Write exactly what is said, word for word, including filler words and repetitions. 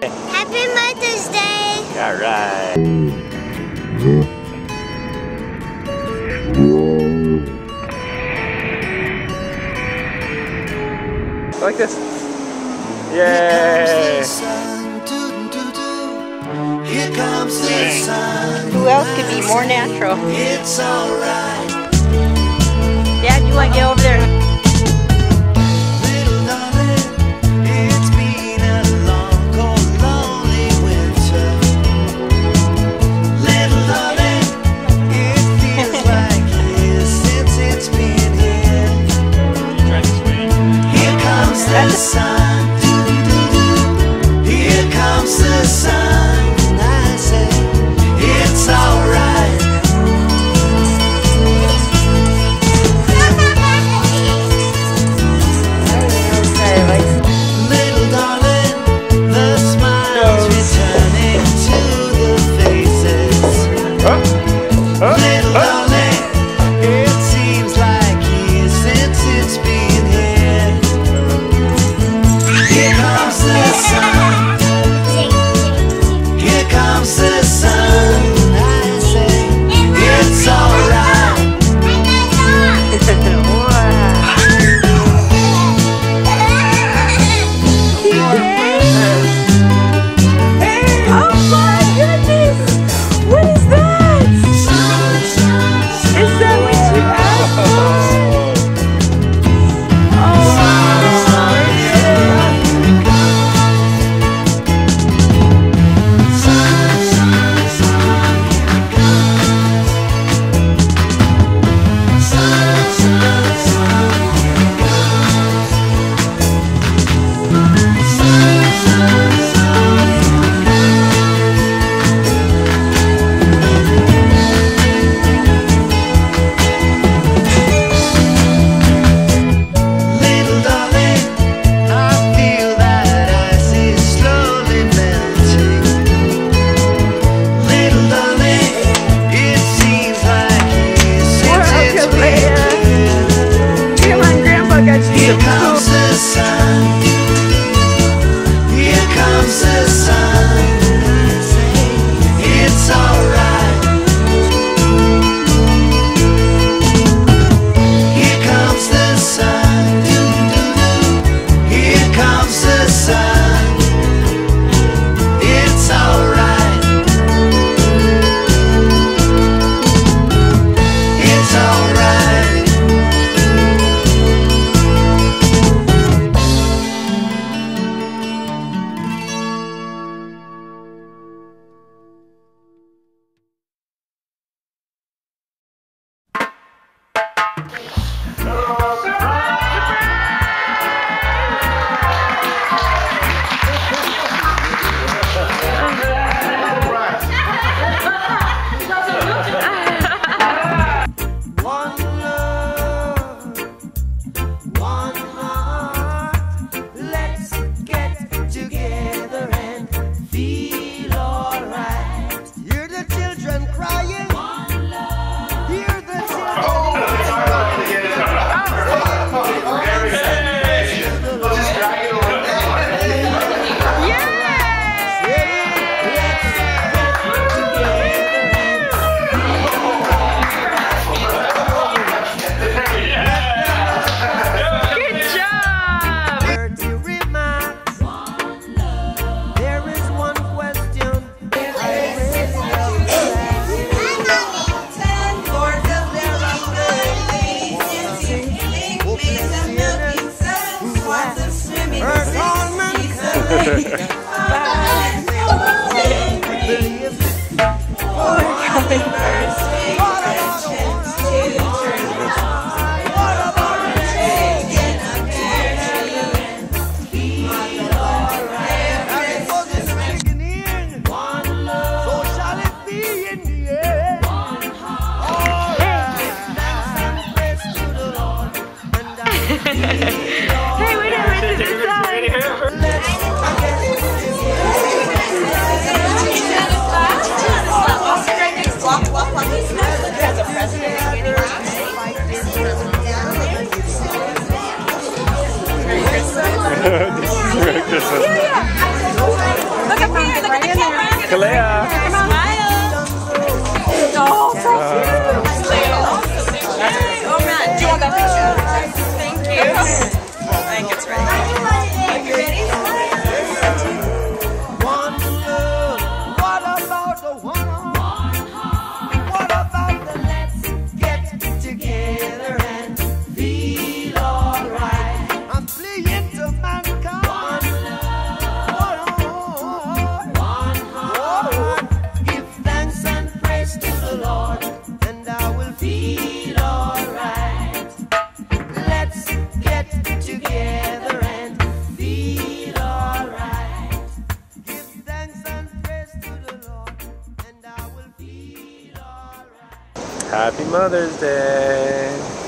Happy Mother's Day! All right. Like this. Yay! Here comes the sun. Who else could be more natural? It's alright. Dad, you want to get over there? Little darling, it's been a long, cold, lonely winter. Little darling, it feels like years since it's been here. Here comes the sun. Here comes the sun. And I say, it's alright. Little darling, the smiles returning to the faces. Little darling, it seems like years since it's been here. Here comes the sun. Here comes the sun. I say, it's alright. Oh my goodness! What is that? Is that what you asked for? Little darling, I feel that ice is slowly melting. Little darling, it seems like years since it's been here. Come on, Grandpa got you Here some comes food. the sun. Here comes the sun. It's alright. Here comes the sun. Here comes the sun. It's alright. It's alright. One love, one heart. Let's get together and feel alright. Hear the children crying. One love. Hear the Good job! dirty remarks. There is one question I really Earth Hey, wait a minute, this is Merry Christmas. Yeah, yeah. Look Kalea. Smile. Oh, so cute. Hey, oh man, do you want that picture? Thank you. I think it's ready. Are you ready? One love. What about the one heart? What about the let's get together and feel alright? I'm fleeing to mankind. One love. One heart. Give thanks and praise to the Lord, and I will feel alright. Let's get together and feel alright. Give thanks and praise to the Lord, and I will feel alright. Happy Mother's Day.